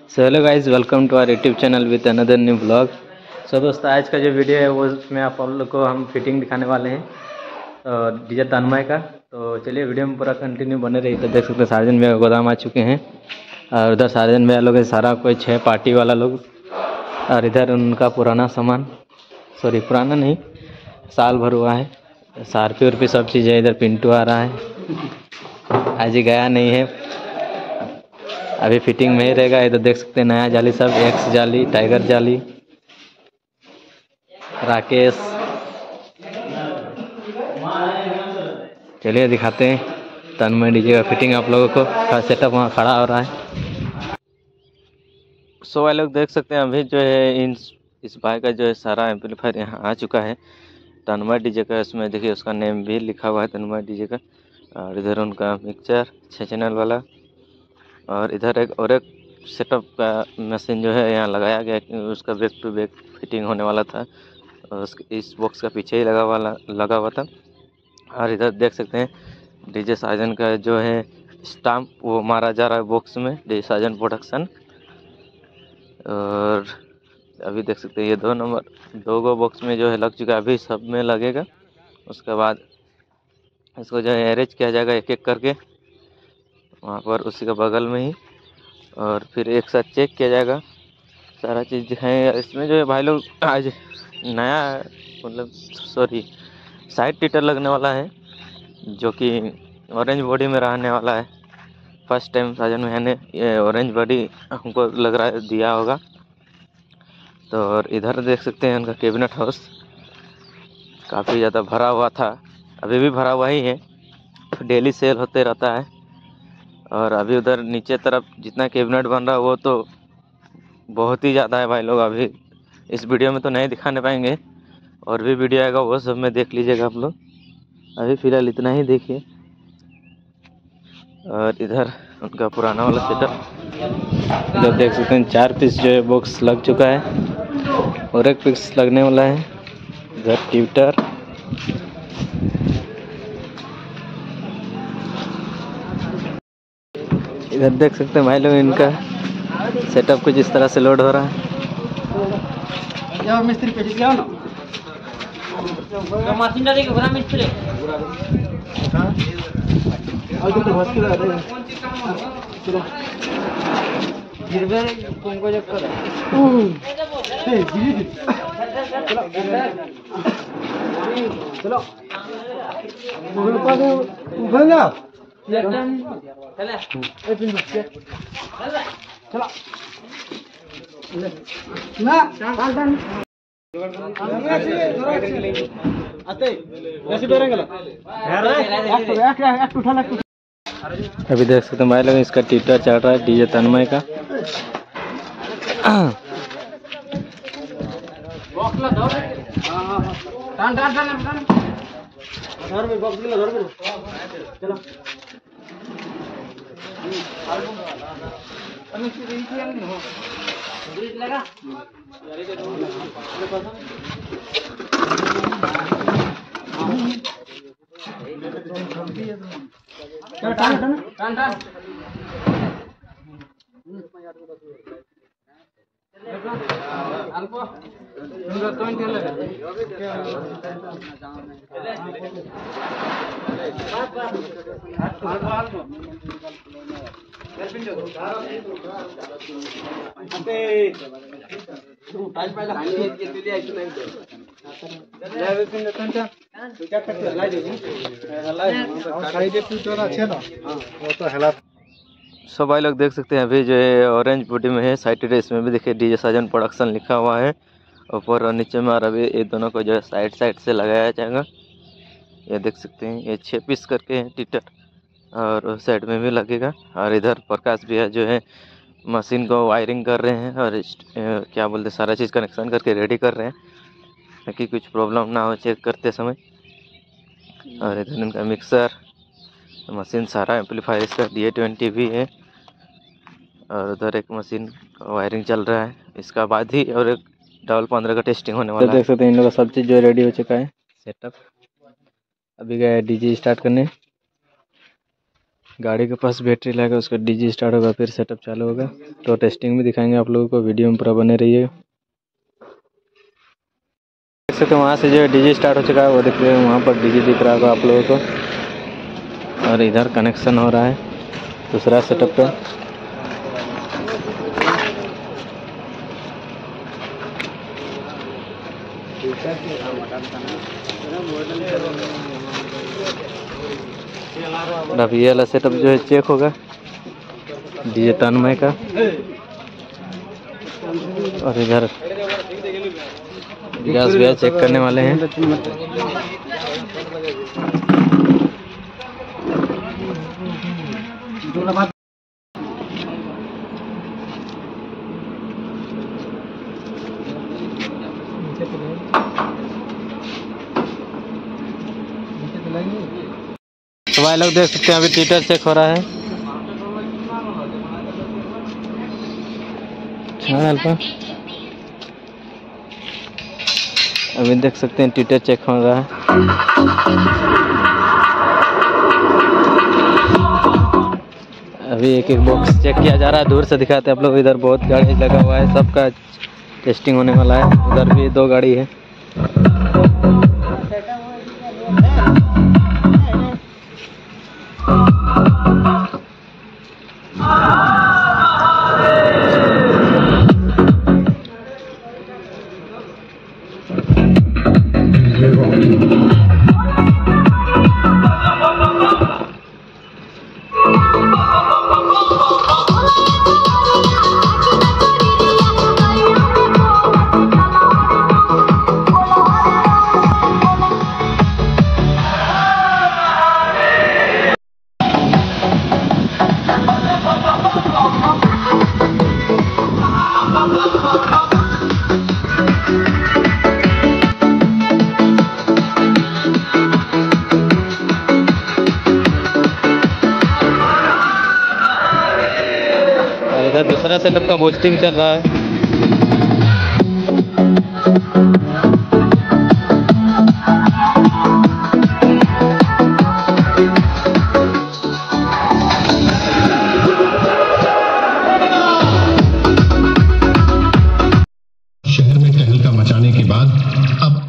So hello guys, welcome to our YouTube channel with another new blog. So दोस्तों, आज का जो video है वो उसमें आप लोग को हम फिटिंग दिखाने वाले हैं डीजे तन्मय का। तो चलिए वीडियो में पूरा कंटिन्यू बने रही। तो देख सकते हैं सार्जन भैया गोदाम आ चुके हैं और उधर सार्जन भैया लोग सारा कोई है पार्टी वाला लोग, और इधर उनका पुराना सामान, सॉरी पुराना नहीं, साल भर हुआ है, सारपी उर्पी सब चीज़ है। इधर पिंटू आ रहा है, आज ही गया नहीं है, अभी फिटिंग में ही रहेगा। इधर देख सकते हैं नया जाली सब, एक्स जाली, टाइगर जाली, राकेश। चलिए दिखाते हैं तन्मय डीजे का फिटिंग आप लोगों को। सेटअप वहाँ खड़ा हो रहा है। सो वाले लोग देख सकते हैं अभी जो है इस भाई का जो है सारा एम्पलीफायर यहाँ आ चुका है तन्मय डीजे का। इसमें देखिए उसका नेम भी लिखा हुआ है तन्मय डीजे का। और इधर उनका मिक्सचर 6 चैनल वाला, और इधर एक सेटअप का मशीन जो है यहाँ लगाया गया, उसका बैक टू बैक फिटिंग होने वाला था, और इस बॉक्स का पीछे ही लगा हुआ था। और इधर देख सकते हैं डीजे साजन का जो है स्टाम्प वो मारा जा रहा है बॉक्स में, डीजे साजन प्रोडक्शन। और अभी देख सकते हैं ये 2 नंबर 2 गो बॉक्स में जो है लग चुका है, अभी सब में लगेगा। उसके बाद इसको जो है अरेंज किया जाएगा एक एक करके वहाँ पर उसी का बगल में ही, और फिर एक साथ चेक किया जाएगा। सारा चीज़ दिखाएंगे इसमें। जो है भाई लोग आज नया मतलब सॉरी साइड टीटर लगने वाला है, जो कि ऑरेंज बॉडी में रहने वाला है। फर्स्ट टाइम साजन भैया ने ये ऑरेंज बॉडी हमको लग रहा है दिया होगा। तो और इधर देख सकते हैं उनका कैबिनेट हाउस काफ़ी ज़्यादा भरा हुआ था, अभी भी भरा हुआ ही है, डेली सेल होते रहता है। और अभी उधर नीचे तरफ जितना कैबिनेट बन रहा है वो तो बहुत ही ज़्यादा है भाई लोग, अभी इस वीडियो में तो नहीं दिखाने पाएंगे, और भी वीडियो आएगा वो सब में देख लीजिएगा आप लोग। अभी फ़िलहाल इतना ही देखिए। और इधर उनका पुराना वाला सेटअप, इधर देख सकते हैं 4 पीस जो है बॉक्स लग चुका है और 1 पीस लगने वाला है। इधर ट्यूटर, इधर देख सकते हैं भाई लोग इनका सेटअप कुछ इस तरह से लोड हो रहा है। मिस्त्री पे मशीन मिस्त्री चलो अभी देख सकते हैं भाई लोग इसका टीटर चल रहा है डीजे तन्मय का। सो भाई लोग देख सकते हैं अभी जो है ऑरेंज बॉडी में है साइड टीटर, इसमें भी देखिए डीजे साजन प्रोडक्शन लिखा हुआ है ऊपर और नीचे में। और अभी ये दोनों को जो है साइड से लगाया जाएगा। ये देख सकते हैं ये 6 पीस करके है टीटर, और उस साइड में भी लगेगा। और इधर प्रकाश भैया जो है मशीन को वायरिंग कर रहे हैं और क्या बोलते सारा चीज़ कनेक्शन करके रेडी कर रहे हैं ताकि कुछ प्रॉब्लम ना हो चेक करते समय। और इधर इनका मिक्सर मशीन, सारा एम्पलीफायर इसका DA20 भी है, और उधर एक मशीन वायरिंग चल रहा है। इसका बाद ही और एक डबल 15 का टेस्टिंग होने वाला है। देख सकते हैं इन लोगों का सब चीज़ जो रेडी हो चुका है सेटअप। अभी गए डीजे स्टार्ट करने। गाड़ी के पास बैटरी लगा, उसका डीजी स्टार्ट होगा, फिर सेटअप चालू होगा। तो टेस्टिंग भी दिखाएंगे आप लोगों को, वीडियो में पूरा बने रहिए। देख सकते वहाँ से जो है डीजी स्टार्ट हो चुका है, वो देख रहे हैं, वहाँ पर डीजी दिख रहा होगा आप लोगों को। और इधर कनेक्शन हो रहा है दूसरा सेटअप पे। अभी ये वाला सेटअप जो है चेक होगा डीजे तन्मय का। और इधर गैस भी चेक करने वाले हैं। तो भाई लोग देख सकते हैं अभी टीटर चेक हो रहा है। अभी देख सकते हैं टीटर चेक हो रहा है। अभी एक एक बॉक्स चेक किया जा रहा है, दूर से दिखाते हैं आप लोग। इधर बहुत गाड़ी लगा हुआ है, सबका टेस्टिंग होने वाला है। उधर भी 2 गाड़ी है। इधर दूसरा सेटअप का बूस्टिंग चल रहा है। शहर में तहलका मचाने के बाद अब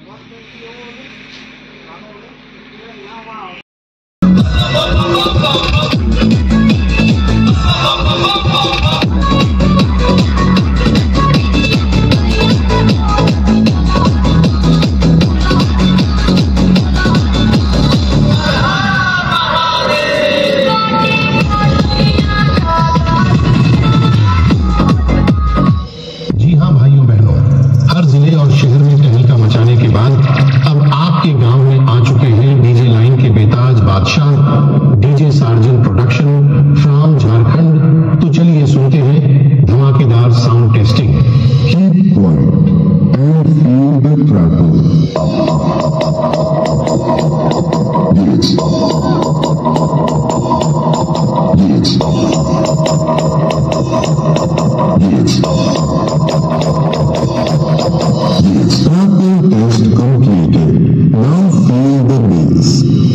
DJ Sarjan production from Jharkhand. तो चलिए सुनते हैं धमाकेदार sound testing. Keep quiet and feel the treble. Test completed. Now feel the bass.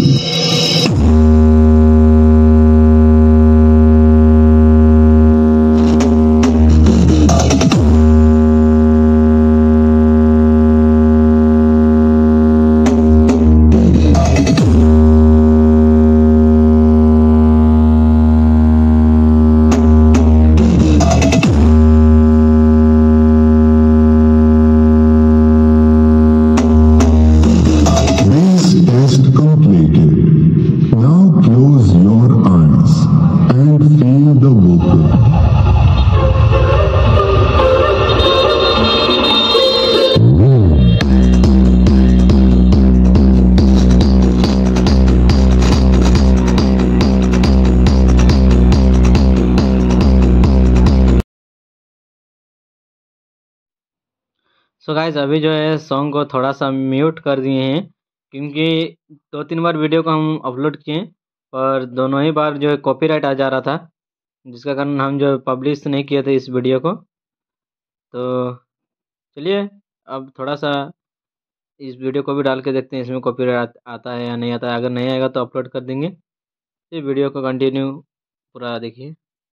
So guys अभी जो है सॉन्ग को थोड़ा सा म्यूट कर दिए हैं, क्योंकि 2-3 बार वीडियो को हम अपलोड किए और दोनों ही बार जो है कॉपीराइट आ जा रहा था, जिसका कारण हम जो पब्लिश नहीं किए थे इस वीडियो को। तो चलिए अब थोड़ा सा इस वीडियो को भी डाल के देखते हैं इसमें कॉपीराइट आता है या नहीं आता है। अगर नहीं आएगा तो अपलोड कर देंगे। ये वीडियो को कंटिन्यू पूरा देखिए।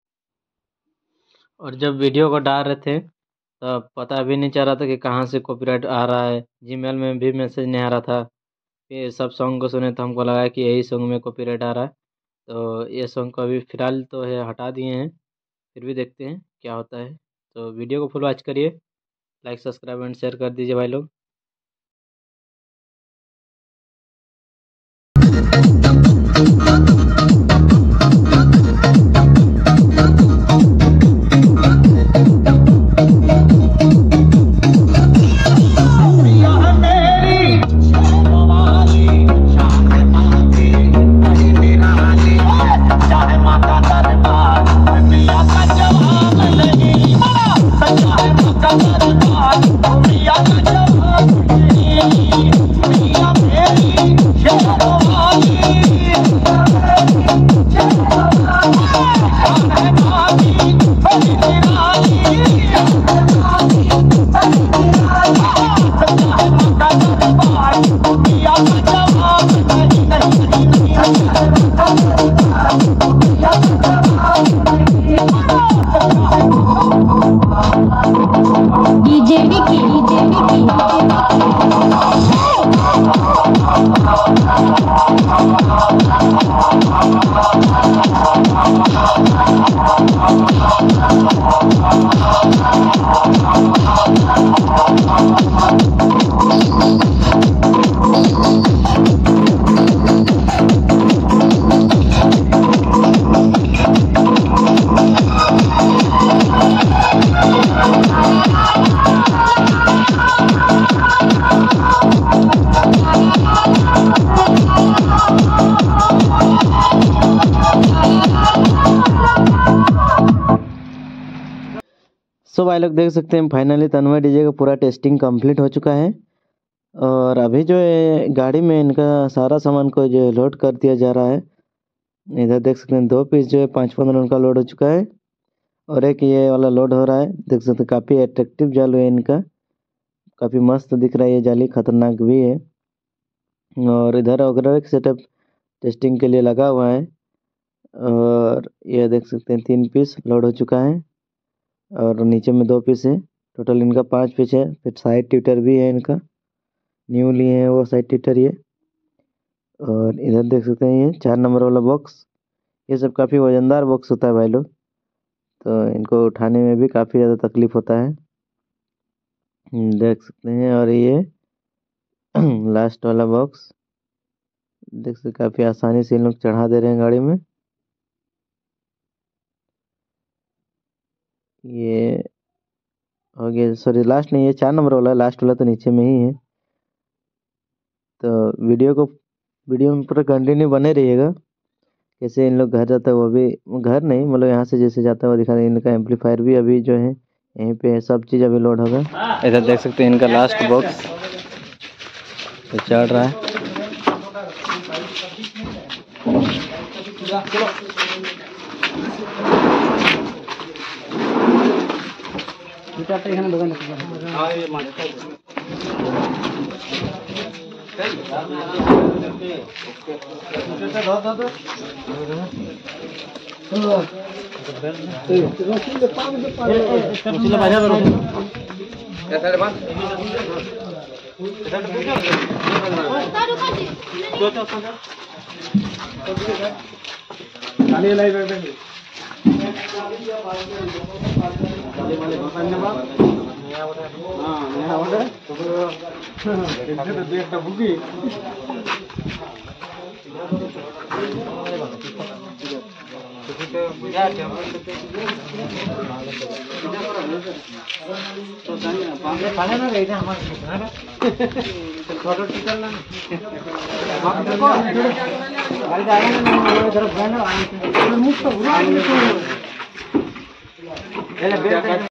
और जब वीडियो को डाल रहे थे तब पता भी नहीं चल रहा था कि कहाँ से कॉपीराइट आ रहा है। जीमेल में भी मैसेज नहीं आ रहा था। ये सब सॉन्ग को सुने तो हमको लगा कि यही सॉन्ग में कॉपीराइट आ रहा है। तो ये सॉन्ग को अभी फ़िलहाल तो है हटा दिए हैं, फिर भी देखते हैं क्या होता है। तो वीडियो को फुल वॉच करिए, लाइक सब्सक्राइब एंड शेयर कर दीजिए भाई लोग। डीजे विकी सो भाई लोग देख सकते हैं फाइनली तन्मय डीजे का पूरा टेस्टिंग कंप्लीट हो चुका है। और अभी जो है गाड़ी में इनका सारा सामान को जो है लोड कर दिया जा रहा है। इधर देख सकते हैं 2 पीस जो है 5-15 उनका लोड हो चुका है और एक ये वाला लोड हो रहा है। देख सकते हैं काफ़ी अट्रैक्टिव जाल है इनका, काफ़ी मस्त दिख रहा है ये जाली, खतरनाक भी है। और इधर वगैरह एक सेटअप टेस्टिंग के लिए लगा हुआ है। और ये देख सकते हैं 3 पीस लोड हो चुका है और नीचे में 2 पीस है। टोटल इनका 5 पीस है। फिर साइड ट्यूटर भी है इनका, न्यू लिए हैं वो साइड ट्यूटर ये। और इधर देख सकते हैं ये 4 नंबर वाला बॉक्स, ये सब काफ़ी वजनदार बॉक्स होता है भाई लोग, तो इनको उठाने में भी काफ़ी ज़्यादा तकलीफ होता है, देख सकते हैं। और ये लास्ट वाला बॉक्स देख सकते काफ़ी आसानी से इन लोग चढ़ा दे रहे हैं गाड़ी में। ये हो गया, सॉरी लास्ट नहीं, ये 4 नंबर वाला, लास्ट वाला तो नीचे में ही है। तो वीडियो में पूरा कंटिन्यू बने रहिएगा। कैसे इन लोग घर जाता है वो भी, घर नहीं मतलब यहाँ से जैसे जाता है वो दिखा दें। इनका एम्पलीफायर भी अभी जो है यहीं पे है, सब चीज़ अभी लोड होगा। इधर देख सकते हैं इनका लास्ट बॉक्स तो चढ़ रहा है।